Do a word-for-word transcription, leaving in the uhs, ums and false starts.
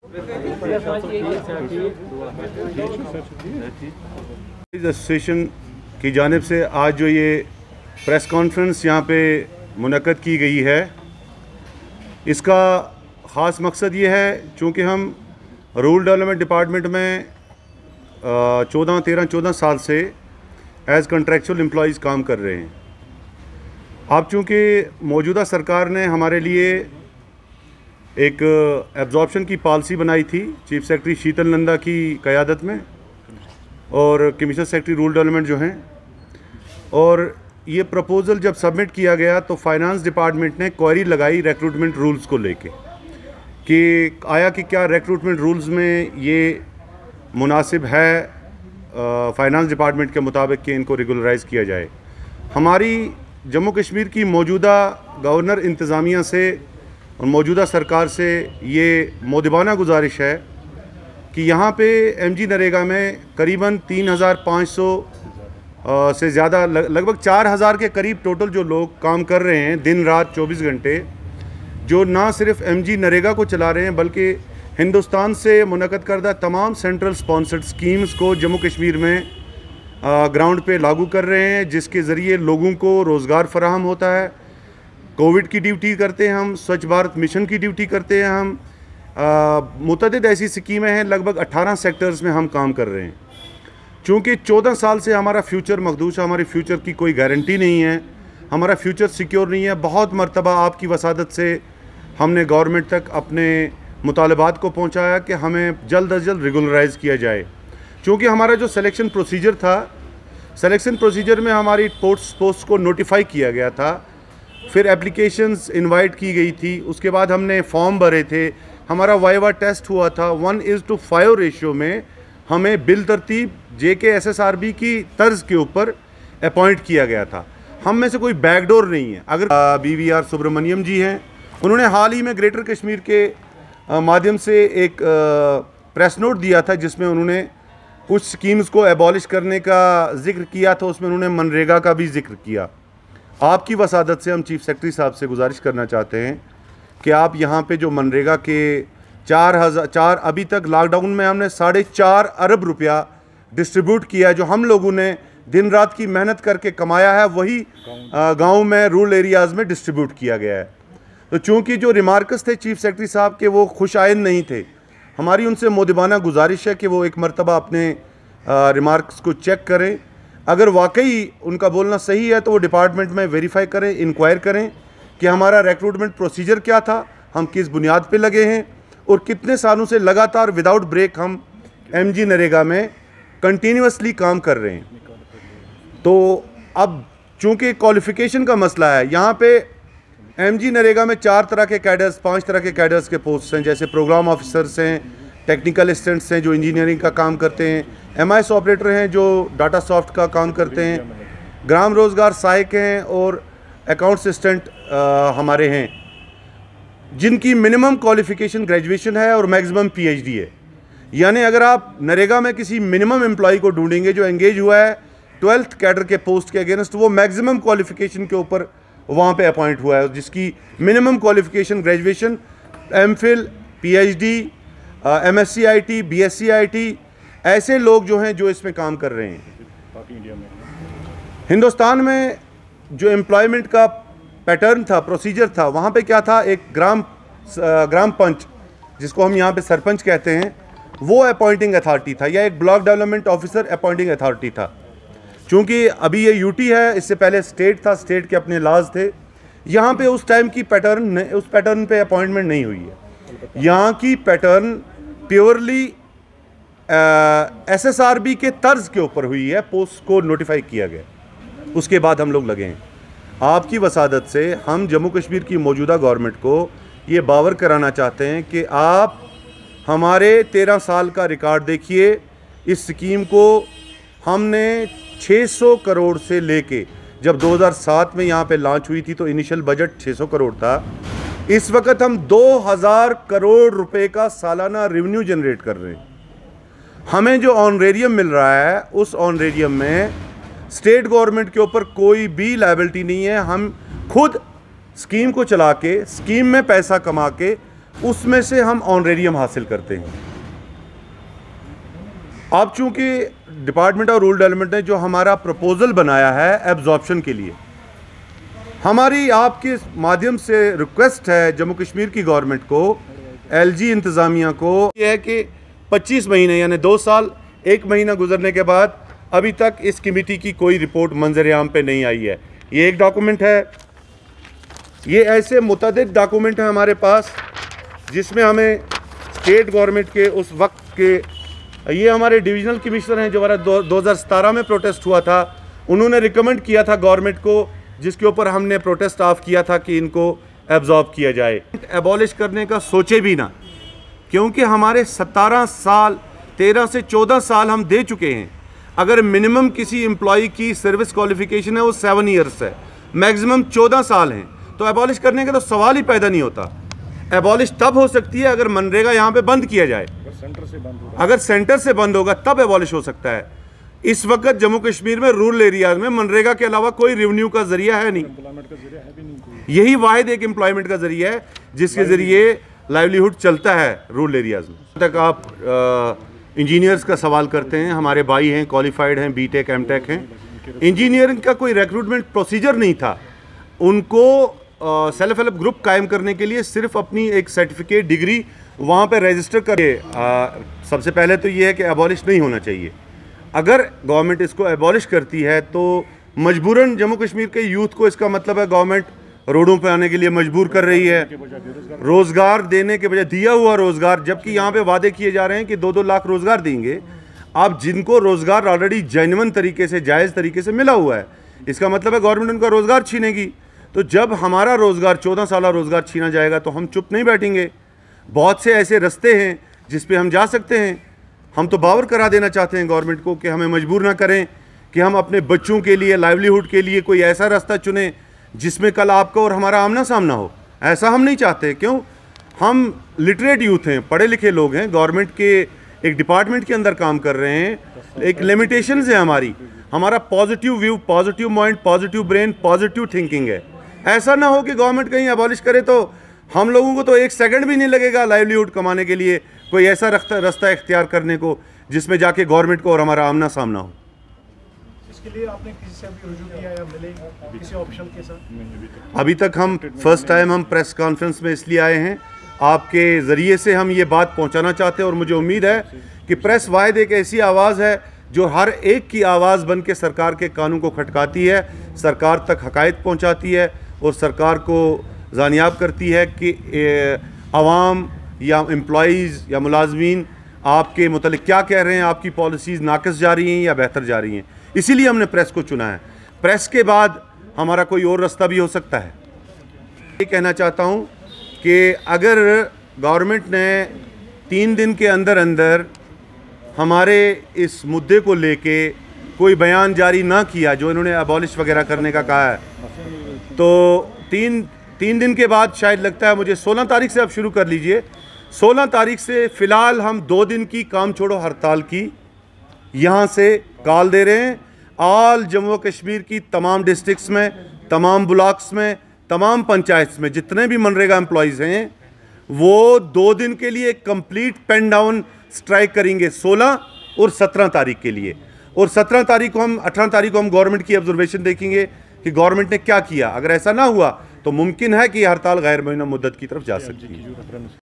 Association की जानिब से आज जो ये प्रेस कॉन्फ्रेंस यहाँ पे मुनक्कद की गई है, इसका ख़ास मकसद ये है चूँकि हम रूरल डेवलपमेंट डिपार्टमेंट में चौदह तेरह चौदह साल से एज़ कंट्रेक्चुअल एम्प्लॉइज़ काम कर रहे हैं। अब चूँकि मौजूदा सरकार ने हमारे लिए एक एब्जॉर्प्शन की पॉलिसी बनाई थी, चीफ सेक्रेटरी शीतल नंदा की क़यादत में और कमिश्नर सेक्रेटरी रूरल डेवलपमेंट जो हैं, और ये प्रपोज़ल जब सबमिट किया गया तो फाइनेंस डिपार्टमेंट ने क्वेरी लगाई रिक्रूटमेंट रूल्स को लेके कि आया कि क्या रिक्रूटमेंट रूल्स में ये मुनासिब है फाइनेंस डिपार्टमेंट के मुताबिक कि इनको रेगुलराइज़ किया जाए। हमारी जम्मू कश्मीर की मौजूदा गवर्नर इंतज़ामिया से और मौजूदा सरकार से ये मोदिबाना गुजारिश है कि यहाँ पे एमजी नरेगा में करीबन तीन हज़ार पाँच सौ से ज़्यादा लगभग चार हज़ार के करीब टोटल जो लोग काम कर रहे हैं दिन रात चौबीस घंटे, जो ना सिर्फ एमजी नरेगा को चला रहे हैं बल्कि हिंदुस्तान से मुनक़द करदा तमाम सेंट्रल स्पॉन्सर्ड स्कीम्स को जम्मू कश्मीर में ग्राउंड पे लागू कर रहे हैं, जिसके ज़रिए लोगों को रोज़गार फराहम होता है। कोविड की ड्यूटी करते हैं हम, स्वच्छ भारत मिशन की ड्यूटी करते हैं हम, मुतअद्दिद ऐसी स्कीमें हैं, लगभग अट्ठारह सेक्टर्स में हम काम कर रहे हैं। चूँकि चौदह साल से हमारा फ्यूचर मखदूश है, हमारे फ्यूचर की कोई गारंटी नहीं है, हमारा फ्यूचर सिक्योर नहीं है। बहुत मरतबा आपकी वसादत से हमने गवर्नमेंट तक अपने मुतालबात को पहुँचाया कि हमें जल्द अज जल्द रेगुलराइज़ किया जाए। चूँकि हमारा जो सिलेक्शन प्रोसीजर था, सिलेक्शन प्रोसीजर में हमारी पोस्ट पोस्ट को नोटिफाई किया गया था, फिर एप्लीकेशंस इनवाइट की गई थी, उसके बाद हमने फॉर्म भरे थे, हमारा वाइवा टेस्ट हुआ था, one is two five ratio में हमें बिल तरतीब जे के एस एस आर बी की तर्ज के ऊपर अपॉइंट किया गया था। हम में से कोई बैकडोर नहीं है। अगर B V R Subrahmanyam ji हैं, उन्होंने हाल ही में ग्रेटर कश्मीर के माध्यम से एक प्रेस नोट दिया था जिसमें उन्होंने कुछ स्कीम्स को एबॉलिश करने का जिक्र किया था, उसमें उन्होंने मनरेगा का भी जिक्र किया। आपकी वसादत से हम चीफ सेक्रेटरी साहब से गुजारिश करना चाहते हैं कि आप यहाँ पे जो मनरेगा के चार हज़ार चार अभी तक लॉकडाउन में हमने साढ़े चार अरब रुपया डिस्ट्रीब्यूट किया है, जो हम लोगों ने दिन रात की मेहनत करके कमाया है, वही गांव में रूरल एरियाज़ में डिस्ट्रीब्यूट किया गया है। तो चूँकि जो रिमार्क्स थे चीफ सेक्रेटरी साहब के वो खुश आइंद नहीं थे, हमारी उनसे मोदिबाना गुजारिश है कि वो एक मरतबा अपने रिमार्क्स को चेक करें। अगर वाकई उनका बोलना सही है तो वो डिपार्टमेंट में वेरीफाई करें, इंक्वायर करें कि हमारा रिक्रूटमेंट प्रोसीजर क्या था, हम किस बुनियाद पे लगे हैं और कितने सालों से लगातार विदाउट ब्रेक हम एमजी नरेगा में कंटिन्यूसली काम कर रहे हैं। तो अब चूँकि क्वालिफ़िकेशन का मसला है, यहाँ पे एमजी नरेगा में चार तरह के कैडर्स, पांच तरह के कैडर्स के पोस्ट हैं, जैसे प्रोग्राम ऑफिसर्स हैं, टेक्निकल असिस्टेंट्स हैं जो इंजीनियरिंग का काम करते हैं, एम आई एस ऑपरेटर हैं जो डाटा सॉफ्ट का काम करते हैं, ग्राम रोज़गार सहायक हैं और अकाउंट असिस्टेंट हमारे हैं, जिनकी मिनिमम क्वालिफ़िकेशन ग्रेजुएशन है और मैक्सिमम पीएचडी है। यानी अगर आप नरेगा में किसी मिनिमम एम्प्लॉय को ढूंढेंगे जो एंगेज हुआ है ट्वेल्थ कैडर के पोस्ट के अगेंस्ट, वो मैक्सिमम क्वालिफ़िकेशन के ऊपर वहाँ पे अपॉइंट हुआ है, जिसकी minimum qualification graduation, M phil, P H D, M S C I T, B S C I T, ऐसे लोग जो हैं जो इसमें काम कर रहे हैं। हिंदुस्तान में जो एम्प्लॉयमेंट का पैटर्न था, प्रोसीजर था, वहाँ पे क्या था, एक ग्राम ग्राम पंच जिसको हम यहाँ पे सरपंच कहते हैं, वो अपॉइंटिंग अथॉरिटी था, या एक block development officer appointing authority था। चूँकि अभी ये यूटी है, इससे पहले स्टेट था, स्टेट के अपने लाज थे। यहाँ पे उस टाइम की पैटर्न उस पैटर्न पे अपॉइंटमेंट नहीं हुई है। यहाँ की पैटर्न प्योरली एसएसआरबी के तर्ज के ऊपर हुई है, पोस्ट को नोटिफाई किया गया, उसके बाद हम लोग लगे हैं। आपकी वसादत से हम जम्मू कश्मीर की मौजूदा गवर्नमेंट को ये बावर कराना चाहते हैं कि आप हमारे तेरह साल का रिकॉर्ड देखिए। इस स्कीम को हमने छह सौ करोड़ से लेके, जब दो हज़ार सात में यहाँ पे लॉन्च हुई थी तो इनिशियल बजट छह सौ करोड़ था, इस वक्त हम दो हज़ार करोड़ रुपए का सालाना रेवेन्यू जनरेट कर रहे हैं। हमें जो ऑनरेरियम मिल रहा है, उस ऑनरेरियम में स्टेट गवर्नमेंट के ऊपर कोई भी लायबिलिटी नहीं है। हम खुद स्कीम को चला के, स्कीम में पैसा कमा के उसमें से हम ऑनरेरियम हासिल करते हैं। अब चूंकि डिपार्टमेंट ऑफ रूरल डेवलपमेंट ने जो हमारा प्रपोजल बनाया है एब्जॉर्प्शन के लिए, हमारी आपके माध्यम से रिक्वेस्ट है जम्मू कश्मीर की गवर्नमेंट को, एलजी इंतज़ामिया को, यह है कि पच्चीस महीने यानी दो साल एक महीना गुजरने के बाद अभी तक इस कमेटी की कोई रिपोर्ट मंजर आम पे नहीं आई है। ये एक डॉक्यूमेंट है। ये ऐसे मुतअद्दिद डॉक्यूमेंट हैं हमारे पास जिसमें हमें स्टेट गवर्नमेंट के उस वक्त के, ये हमारे डिविजनल कमिश्नर हैं जो हमारा दो हज़ार सतारह में प्रोटेस्ट हुआ था, उन्होंने रिकमेंड किया था गवर्नमेंट को, जिसके ऊपर हमने प्रोटेस्ट ऑफ किया था कि इनको एब्जॉर्ब किया जाए। एबॉलिश करने का सोचे भी ना, क्योंकि हमारे सतारह साल तेरह से चौदह साल हम दे चुके हैं। अगर मिनिमम किसी एम्प्लॉय की सर्विस क्वालिफिकेशन है वो सेवन ईयर्स है, मैक्सिमम चौदह साल हैं, तो एबॉलिश करने का तो सवाल ही पैदा नहीं होता। एबॉलिश तब हो सकती है अगर मनरेगा यहाँ पे बंद किया जाए, सेंटर से बंद होगा। अगर सेंटर से बंद होगा तब एबॉलिश हो सकता है। इस वक्त जम्मू कश्मीर में रूरल एरियाज में मनरेगा के अलावा कोई रेवेन्यू का जरिया है नहीं, यही वाहिद एक एम्प्लॉयमेंट का जरिया है जिसके जरिए लाइवलीहुड चलता है रूरल एरियाज में। तक आप इंजीनियर्स का सवाल करते हैं, हमारे भाई हैं, क्वालिफाइड हैं, बीटेक एमटेक हैं। इंजीनियरिंग का कोई रिक्रूटमेंट प्रोसीजर नहीं था, उनको सेल्फ हेल्प ग्रुप कायम करने के लिए सिर्फ अपनी एक सर्टिफिकेट डिग्री वहाँ पे रजिस्टर करे। सबसे पहले तो ये है कि एबॉलिश नहीं होना चाहिए। अगर गवर्नमेंट इसको एबॉलिश करती है तो मजबूरन जम्मू कश्मीर के यूथ को, इसका मतलब है गवर्नमेंट रोडों पे आने के लिए मजबूर कर रही है, रोज़गार देने के बजाय दिया हुआ रोज़गार, जबकि यहाँ पे वादे किए जा रहे हैं कि दो दो लाख रोज़गार देंगे। आप जिनको रोज़गार ऑलरेडी जेन्युइन तरीके से, जायज़ तरीके से मिला हुआ है, इसका मतलब है गवर्नमेंट उनका रोज़गार छीनेगी। तो जब हमारा रोज़गार चौदह साल रोज़गार छीना जाएगा तो हम चुप नहीं बैठेंगे। बहुत से ऐसे रास्ते हैं जिस पे हम जा सकते हैं। हम तो बावर करा देना चाहते हैं गवर्नमेंट को कि हमें मजबूर ना करें कि हम अपने बच्चों के लिए, लाइवलीहुड के लिए कोई ऐसा रास्ता चुनें जिसमें कल आपका और हमारा आमना सामना हो। ऐसा हम नहीं चाहते। क्यों? हम लिटरेट यूथ हैं, पढ़े लिखे लोग हैं, गवर्नमेंट के एक डिपार्टमेंट के अंदर काम कर रहे हैं। एक लिमिटेशंस है हमारी, हमारा positive view, positive mind, positive brain, positive thinking है। ऐसा ना हो कि गवर्नमेंट कहीं एबॉलिश करे तो हम लोगों को तो एक सेकंड भी नहीं लगेगा लाइवलीहुड कमाने के लिए कोई ऐसा रास्ता रास्ता इख्तियार करने को जिसमें जाके गवर्नमेंट को और हमारा आमना सामना हो। इसके लिए आपने किसी से अभी रुजू किया या मिले किसी ऑप्शन के साथ? अभी तक हम फर्स्ट टाइम हम प्रेस कॉन्फ्रेंस में इसलिए आए हैं, आपके ज़रिए से हम ये बात पहुंचाना चाहते हैं और मुझे उम्मीद है कि प्रेस वाहिद एक ऐसी आवाज़ है जो हर एक की आवाज़ बन के सरकार के कानून को खटकाती है, सरकार तक हकायत पहुँचाती है और सरकार को जानियाब करती है कि आवाम या एम्प्लॉइज़ या मुलाजमीन आपके मुतल्लिक़ क्या कह रहे हैं, आपकी पॉलिसीज़ नाक़िस जा रही हैं या बेहतर जा रही हैं। इसीलिए हमने प्रेस को चुना है। प्रेस के बाद हमारा कोई और रास्ता भी हो सकता है। ये कहना चाहता हूँ कि अगर गवर्नमेंट ने तीन दिन के अंदर अंदर हमारे इस मुद्दे को लेके कोई बयान जारी ना किया जो इन्होंने अबॉलिश वगैरह करने का कहा है, तो तीन तीन दिन के बाद शायद लगता है मुझे सोलह तारीख से आप शुरू कर लीजिए। सोलह तारीख से फ़िलहाल हम दो दिन की काम छोड़ो हड़ताल की यहाँ से कॉल दे रहे हैं। ऑल जम्मू कश्मीर की तमाम डिस्ट्रिक्ट्स में, तमाम ब्लॉक्स में, तमाम पंचायत में जितने भी मनरेगा एम्प्लॉयज़ हैं वो दो दिन के लिए कंप्लीट पेन डाउन स्ट्राइक करेंगे सोलह और सत्रह तारीख के लिए। और सत्रह तारीख को हम अठारह तारीख को हम गवर्नमेंट की ऑब्जर्वेशन देखेंगे कि गवर्नमेंट ने क्या किया। अगर ऐसा ना हुआ तो मुमकिन है कि हड़ताल गैर मुय्यन मुद्दत की तरफ जा सकती है।